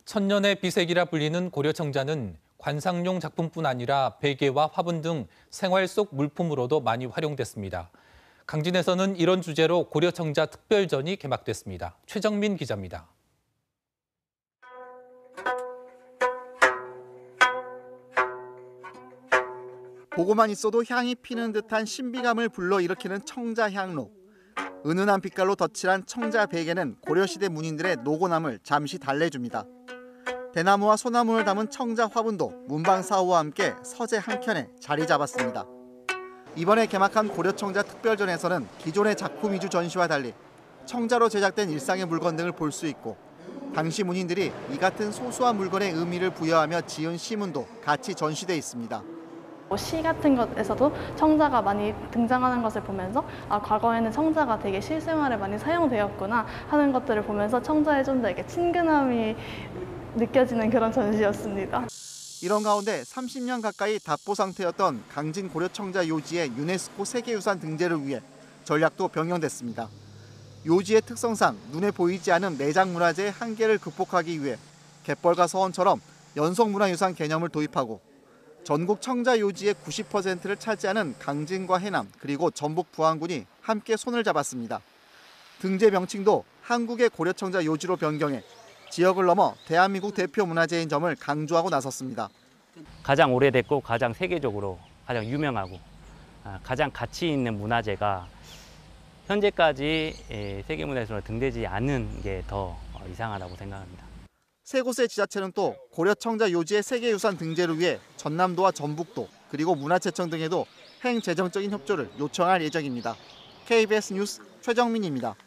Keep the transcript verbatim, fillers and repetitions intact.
천년의 비색이라 불리는 고려청자는 관상용 작품뿐 아니라 베개와 화분 등 생활 속 물품으로도 많이 활용됐습니다. 강진에서는 이런 주제로 고려청자 특별전이 개막됐습니다. 최정민 기자입니다. 보고만 있어도 향이 피는 듯한 신비감을 불러일으키는 청자향로. 은은한 빛깔로 덧칠한 청자 베개는 고려시대 문인들의 노고남을 잠시 달래줍니다. 대나무와 소나무를 담은 청자 화분도 문방사호와 함께 서재 한켠에 자리 잡았습니다. 이번에 개막한 고려청자 특별전에서는 기존의 작품 위주 전시와 달리 청자로 제작된 일상의 물건 등을 볼 수 있고, 당시 문인들이 이 같은 소소한 물건의 의미를 부여하며 지은 시문도 같이 전시돼 있습니다. 시 같은 것에서도 청자가 많이 등장하는 것을 보면서 아, 과거에는 청자가 되게 실생활에 많이 사용되었구나 하는 것들을 보면서 청자에 좀 더 이렇게 친근함이 느껴지는 그런 전시였습니다. 이런 가운데 삼십 년 가까이 답보 상태였던 강진 고려청자 요지의 유네스코 세계유산 등재를 위해 전략도 변경됐습니다. 요지의 특성상 눈에 보이지 않은 매장 문화재의 한계를 극복하기 위해 갯벌과 서원처럼 연속문화유산 개념을 도입하고, 전국 청자 요지의 구십 퍼센트를 차지하는 강진과 해남 그리고 전북 부안군이 함께 손을 잡았습니다. 등재 명칭도 한국의 고려청자 요지로 변경해 지역을 넘어 대한민국 대표 문화재인 점을 강조하고 나섰습니다. 가장 오래됐고 가장 세계적으로 가장 유명하고 가장 가치 있는 문화재가 현재까지 세계문화유산으로 등재되지 않은 게 더 이상하다고 생각합니다. 세 곳의 지자체는 또 고려청자 요지의 세계유산 등재를 위해 전남도와 전북도 그리고 문화체청 등에도 행재정적인 협조를 요청할 예정입니다. 케이비에스 뉴스 최정민입니다.